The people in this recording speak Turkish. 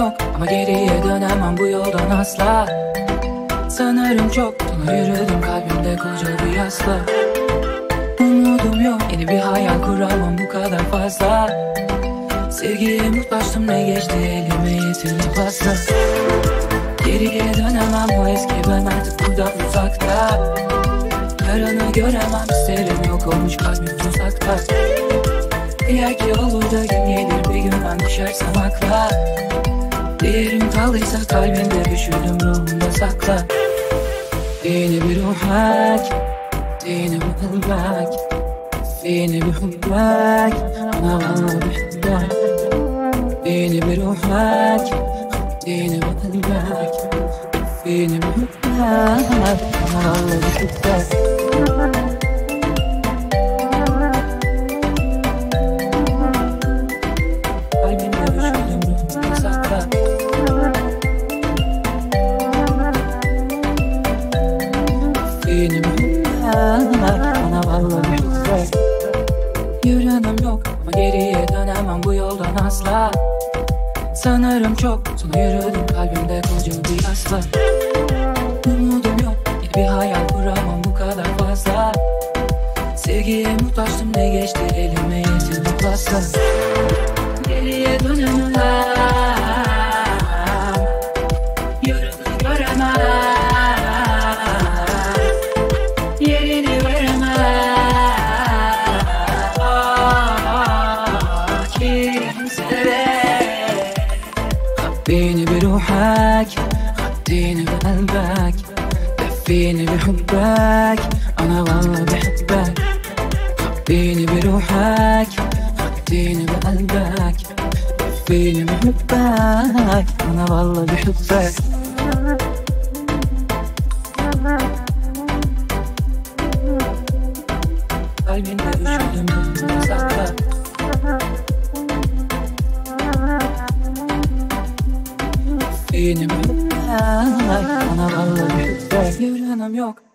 yok ama geriye dönemem bu yoldan asla. Sanırım çok sona yürüdüm, kalbimde koca bir yasla. Umudum yok, yeni bir hayal kuramam bu kadar fazla. Sevgiye muhtaçtım, ne geçti elime, yetinip asla. Geriye dönemem, o eski ben artık buradan uzakta. Yarını göremem, isterim yok olmuş kalbim uzakta. Eğer ki olur da gün gelir bir gün ben düşersem akla. Değerim kaldıysa kalbinde üşüdüm, ruhumda sakla. Yeni bir ruhak, yeni bir hıllak, yeni bir hıllak, ana valla bir hıllak. Yeni bir ruhak, yeni bir hıllak, yeni bir hıllak, ana valla bir hıllak. Yarınım yok ama geriye dönemem bu yoldan asla. Sanırım çok sona yürüdüm, kalbimde koca bir yasla. Umudum yok, yeni bir hayal kuramam bu kadar fazla. Sevgiye muhtaçtım, ne geçti elime, yetinip asla. Geriye dönemem, yarını göremem. خبيني بروحك، خديني بقلبك، دفيني بحبك، أنا والله بحبك. خبيني بروحك، خديني بقلبك، دفيني بحبك، أنا والله بحبك. Kalbinde üşüdüm, ruhumda sakla. Yeni bir hıllak, ana vallahi bir hıllak. Yarınım yok